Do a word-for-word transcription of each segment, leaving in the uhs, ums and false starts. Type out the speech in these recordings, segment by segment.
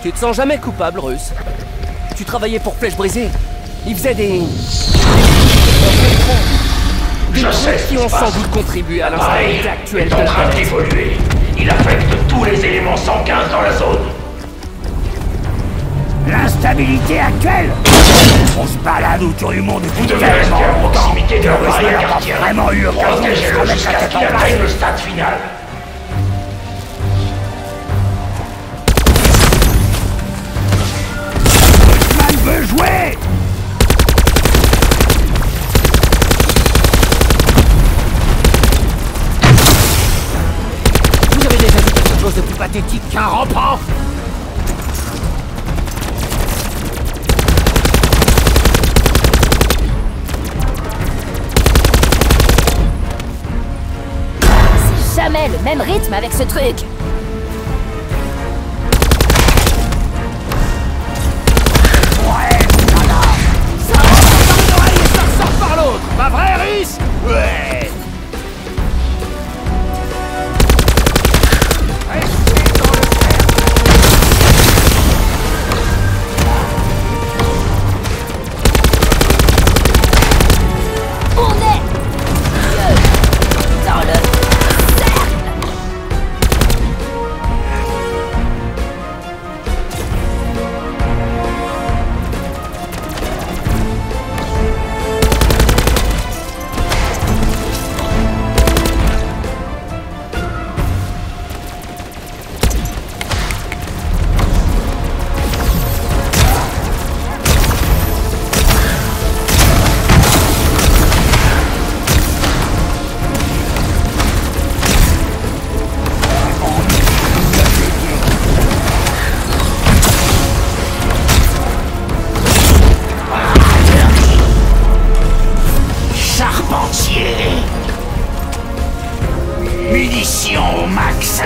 Tu te sens jamais coupable, Russe. Tu travaillais pour Flèche Brisée. Ils faisaient des... Des trucs qui ont sans doute contribué à l'instabilité actuelle de la planète. D'évoluer. Il affecte tous les éléments cent quinze dans la zone. L'instabilité actuelle. On se balade autour du monde depuis Vous devez rester à proximité de la barrière n'a quartier. vraiment eu occasion de Protégez-le se remettre jusqu'à la ce tête qu'il en place. atteigne le stade final. Man veut jouer. Vous avez déjà vu quelque chose de plus pathétique qu'un rampant? C'est jamais le même rythme avec ce truc. Ouais, nana. Ça rentre par une oreille et ça ressort par l'autre. Pas vrai, Russe? Ouais. On est dans le cercle. Charpentier. Munitions au max.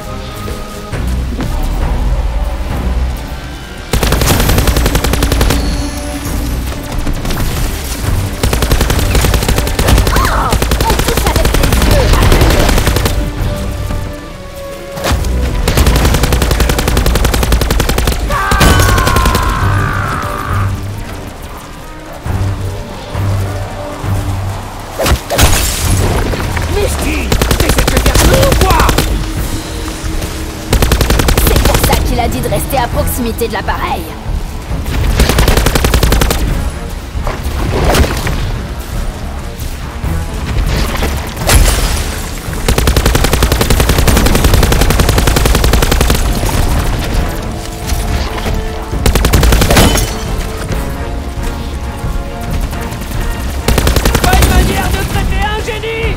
Oh, on touche avec les yeux. Misty, t'essaies de te faire tuer ou quoi? C'est pour ça qu'il a dit de rester à proximité de l'appareil. Pas une manière de traiter un génie!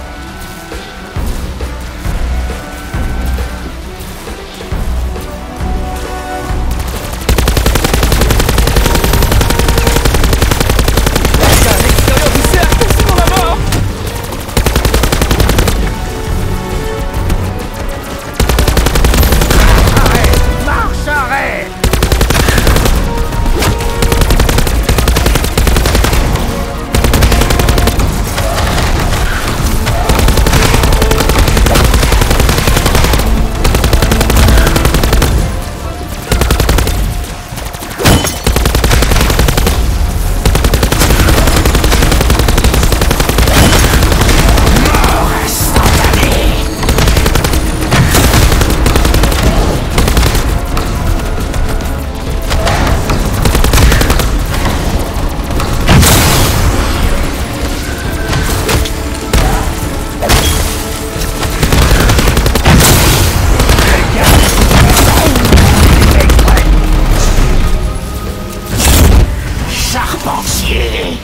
C'est à l'extérieur du cercle, sinon la mort! Arrête. Marche, arrête. Mort instantanée. Charpentier.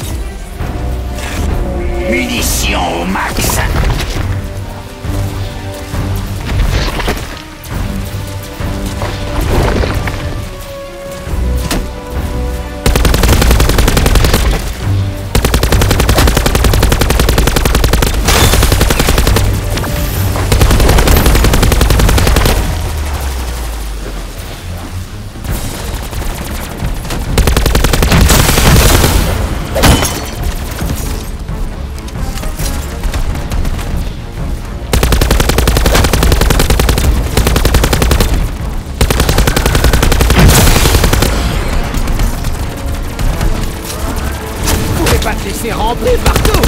Munitions au max. remplis partout.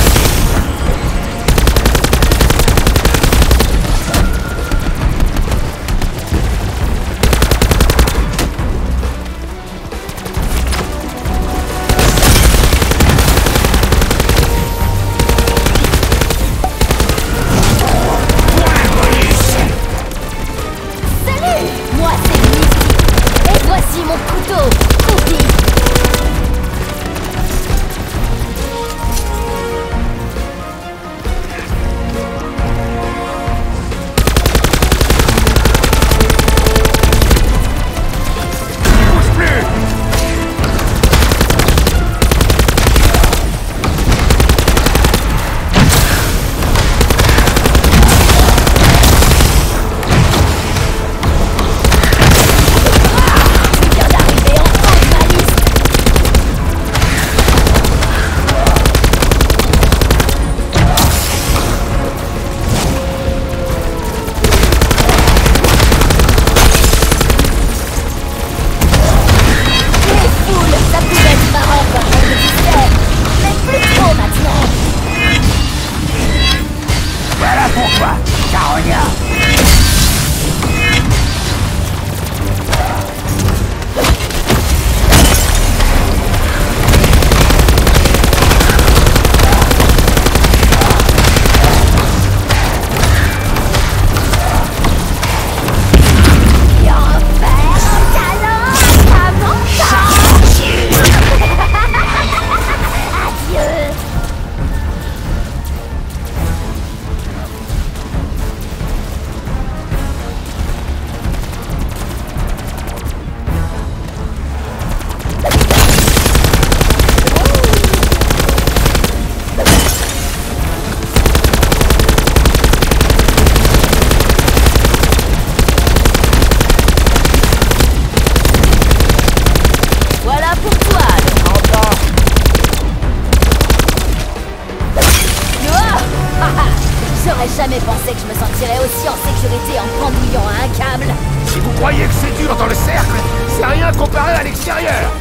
Jamais pensé que je me sentirais aussi en sécurité en pendouillant à un câble. Si vous croyez que c'est dur dans le cercle, c'est rien comparé à l'extérieur.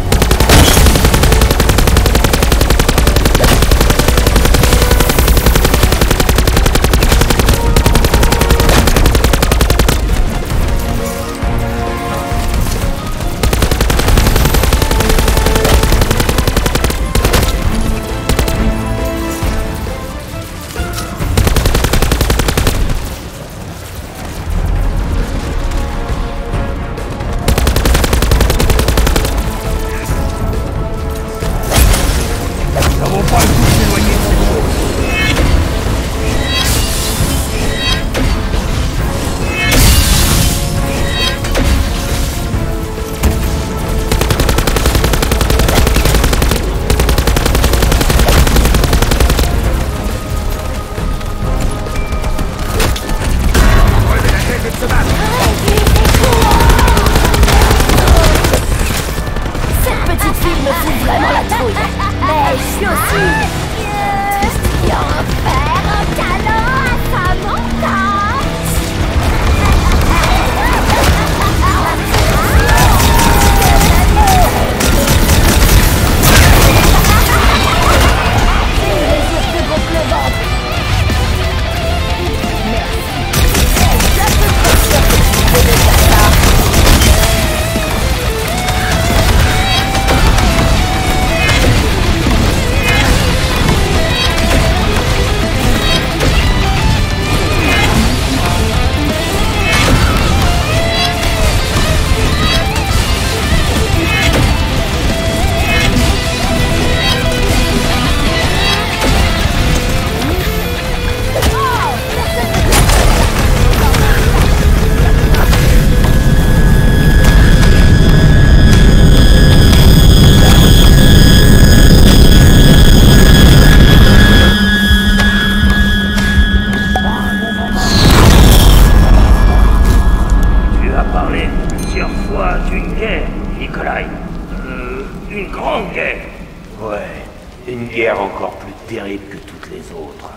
Une guerre encore plus terrible que toutes les autres.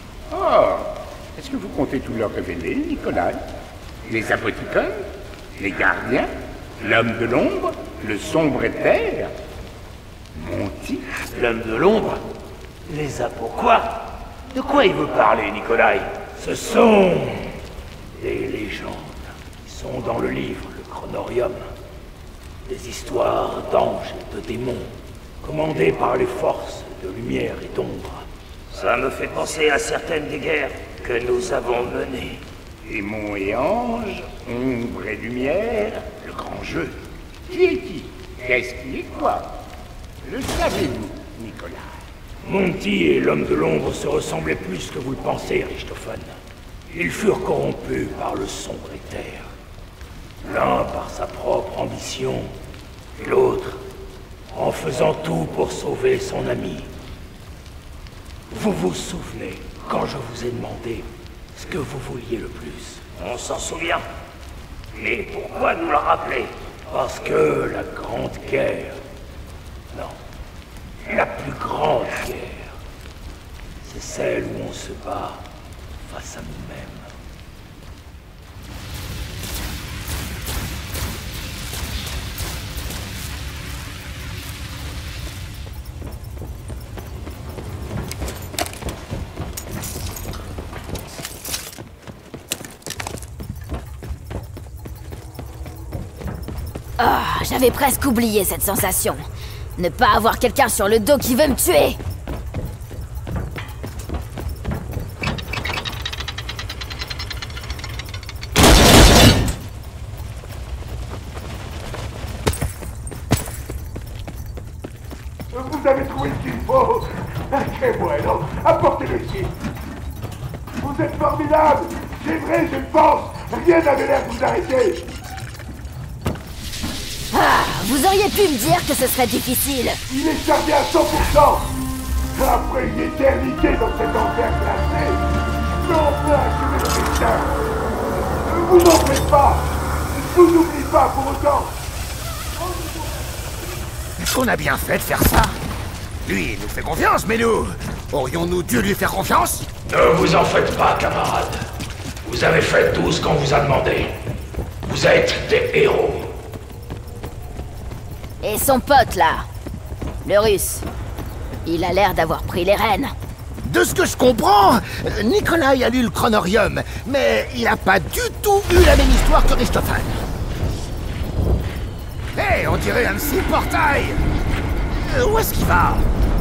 Oh, est-ce que vous comptez tout leur révéler, Nikolai? Les apothicons, les gardiens, l'homme de l'ombre, le sombre éther? Monty? L'homme de l'ombre? Les a pourquoi? De quoi il veut parler, Nikolai? Ce sont des légendes qui sont dans le livre, le Chronorium. Des histoires d'anges et de démons, commandés par les forces de lumière et d'ombre. Ça me fait penser à certaines des guerres que nous avons menées. Démons et anges, ombre et lumière, le grand jeu. Qui est qui? Qu'est-ce qui est quoi? Le savez-vous, Nicolas? Monty et l'homme de l'ombre se ressemblaient plus que vous le pensez, Richthofen. Ils furent corrompus par le sombre éther. L'un par sa propre ambition, et l'autre en faisant tout pour sauver son ami. Vous vous souvenez quand je vous ai demandé ce que vous vouliez le plus? On s'en souvient. Mais pourquoi nous le rappeler? Parce que la grande guerre... Non. La plus grande guerre, c'est celle où on se bat face à nous-mêmes. Ah, j'avais presque oublié cette sensation. Ne pas avoir quelqu'un sur le dos qui veut me tuer. Vous avez trouvé ce qu'il faut. Que bueno. Apportez-le ici. Vous êtes formidable. C'est vrai, je le pense. Rien n'avait l'air de vous arrêter. Ah, vous auriez pu me dire que ce serait difficile. Il est chargé à cent pour cent. Après une éternité dans cet enfer glacé, je peux enfin achever le destin. Vous n'en faites pas. Je vous oublie pas pour autant. Est-ce qu'on a bien fait de faire ça? Lui, il nous fait confiance, mais nous... Aurions-nous dû lui faire confiance? Ne vous en faites pas, camarades. Vous avez fait tout ce qu'on vous a demandé. Vous êtes des héros. Et son pote, là, le russe, il a l'air d'avoir pris les rênes. De ce que je comprends, Nikolai a lu le Chronorium, mais il a pas du tout eu la même histoire que Richthofen. Hé, hey, on dirait un petit portail. Euh, où est-ce qu'il va?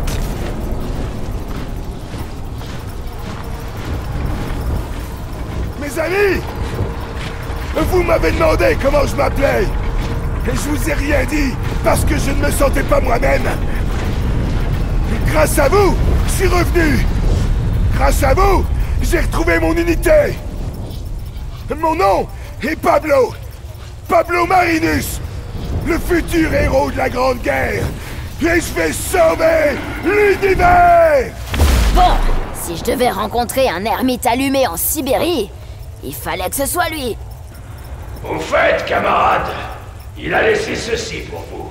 Mes amis, vous m'avez demandé comment je m'appelais. Et je vous ai rien dit, parce que je ne me sentais pas moi-même. Grâce à vous, je suis revenu. Grâce à vous, j'ai retrouvé mon unité. Mon nom est Pablo. Pablo Marinus, le futur héros de la Grande Guerre. Et je vais sauver l'univers. Bon, si je devais rencontrer un ermite allumé en Sibérie, il fallait que ce soit lui. Au fait, camarades, il a laissé ceci pour vous.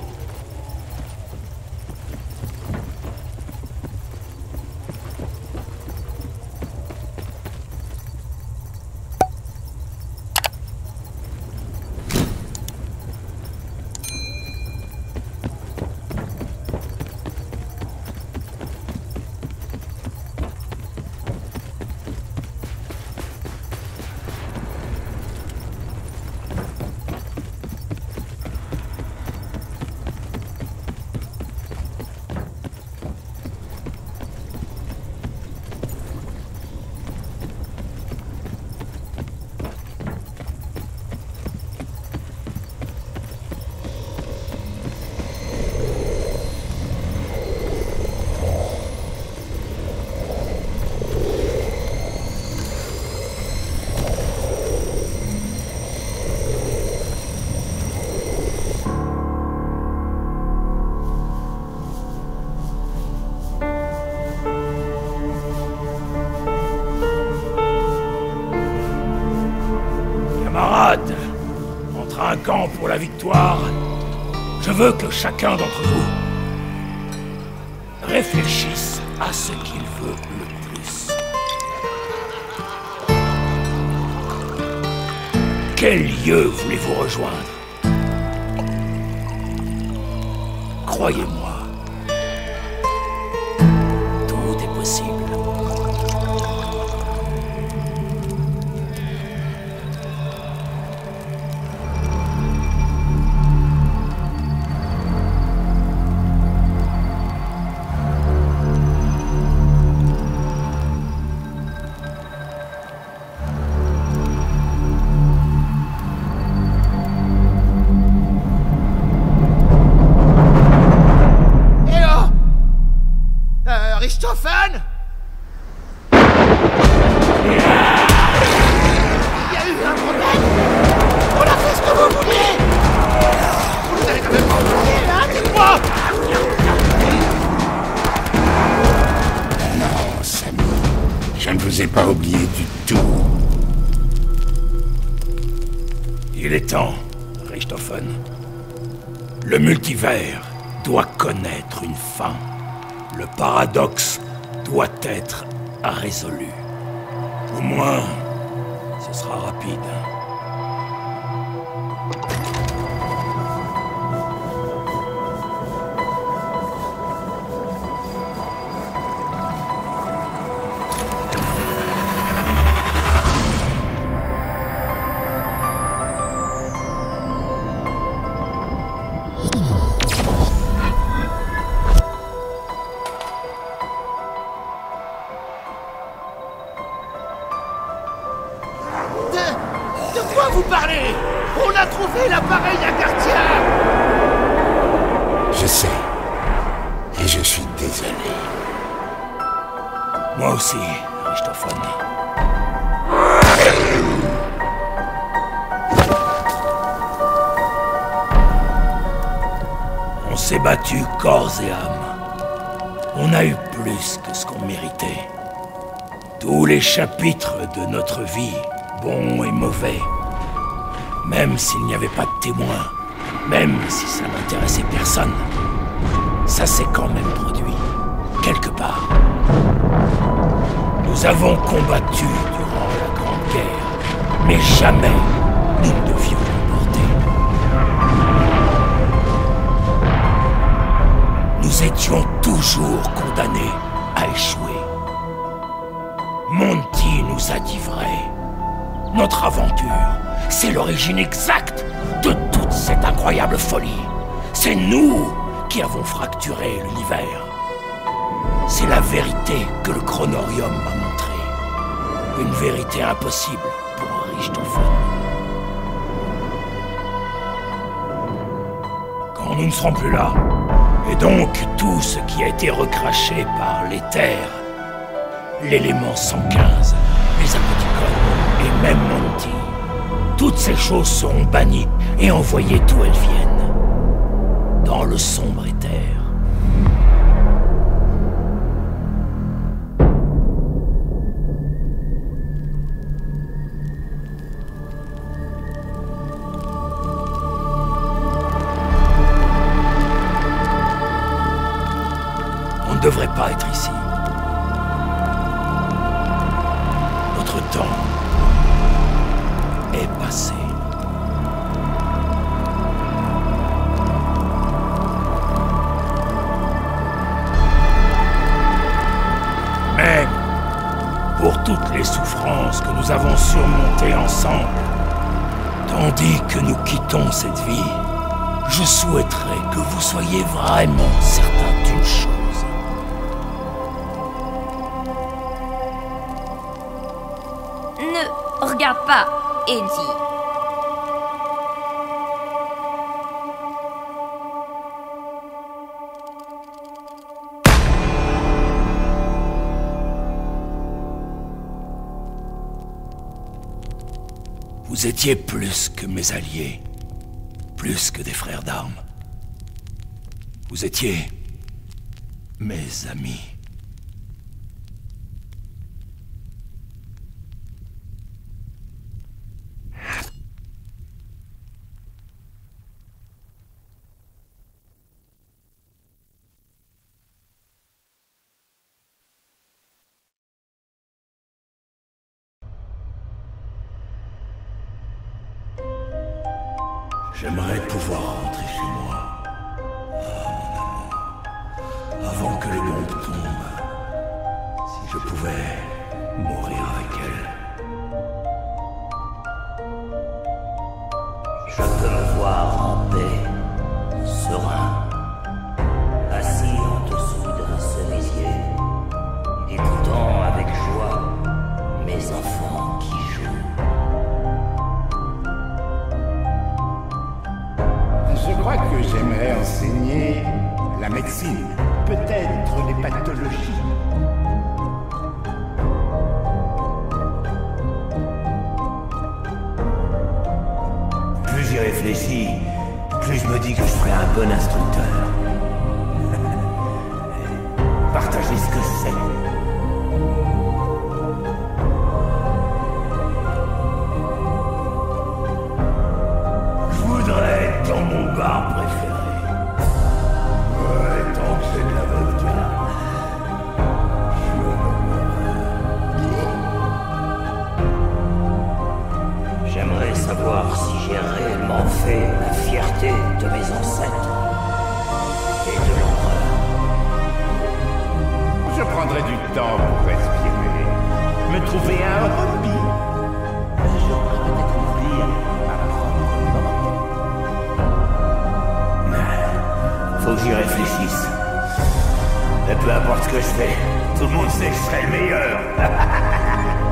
En trinquant pour la victoire, je veux que chacun d'entre vous réfléchisse à ce qu'il veut le plus. Quel lieu voulez-vous rejoindre? Croyez-moi, possible. Richthofen? Il y a eu un problème. On a fait ce que vous vouliez. Vous allez quand même pas oublier, hein, dites-moi. Non, Sammy, je ne vous ai pas oublié du tout. Il est temps, Richthofen. Le multivers doit connaître une fin. Le paradoxe doit être résolu. Au moins, ce sera rapide. De quoi vous parlez? On a trouvé l'appareil Agarthia! Je sais. Et je suis désolé. Moi aussi, Richthofen. On s'est battu corps et âme. On a eu plus que ce qu'on méritait. Tous les chapitres de notre vie, bons et mauvais, même s'il n'y avait pas de témoins, même si ça n'intéressait personne, ça s'est quand même produit, quelque part. Nous avons combattu durant la Grande Guerre, mais jamais nous ne devions l'emporter. Nous étions toujours condamnés à échouer. Monty nous a dit vrai. Notre aventure, c'est l'origine exacte de toute cette incroyable folie. C'est nous qui avons fracturé l'univers. C'est la vérité que le Chronorium m'a montrée. Une vérité impossible pour Richthofen. Quand nous ne serons plus là, et donc tout ce qui a été recraché par l'éther, l'élément cent quinze, les apothicones et même Monty, toutes ces choses seront bannies et envoyées d'où elles viennent, dans le sombre éther. On ne devrait pas être ici. Notre temps est passé. Mais pour toutes les souffrances que nous avons surmontées ensemble, tandis que nous quittons cette vie, je souhaiterais que vous soyez vraiment certains d'une chose. Ne regarde pas, Eddie. Vous étiez plus que mes alliés, plus que des frères d'armes. Vous étiez mes amis. J'aimerais pouvoir rentrer chez moi. Ah, mon amour. Avant que le monde tombe. pouvais mourir avec elle. Je peux me voir en paix, serein, assis en dessous d'un cerisier, écoutant avec joie mes enfants qui jouent. Je crois que j'aimerais enseigner la médecine, peut-être les pathologies. Plus j'y réfléchis, plus je me dis que je serais un bon instructeur. Partager ce que je sais. Je voudrais être dans mon bar préféré. Ouais, tant que c'est de la vodka. J'aimerais savoir si j'ai réellement fait la fierté de mes ancêtres et de l'empereur. Je prendrai du temps pour respirer, me trouver un hobby. Mais je pourrais découvrir ma propre mort. Faut que j'y réfléchisse. Mais peu importe ce que je fais, tout le monde sait que je serai le meilleur.